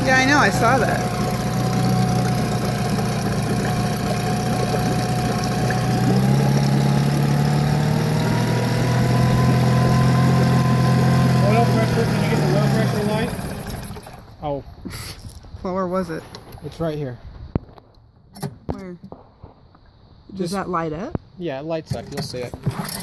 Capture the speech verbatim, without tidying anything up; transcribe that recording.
Yeah, I know, I saw that. Oil pressure, can you get the low pressure light? Oh. Well, where was it? It's right here. Where? Does Just, that light up? yeah, it lights up. You'll see it.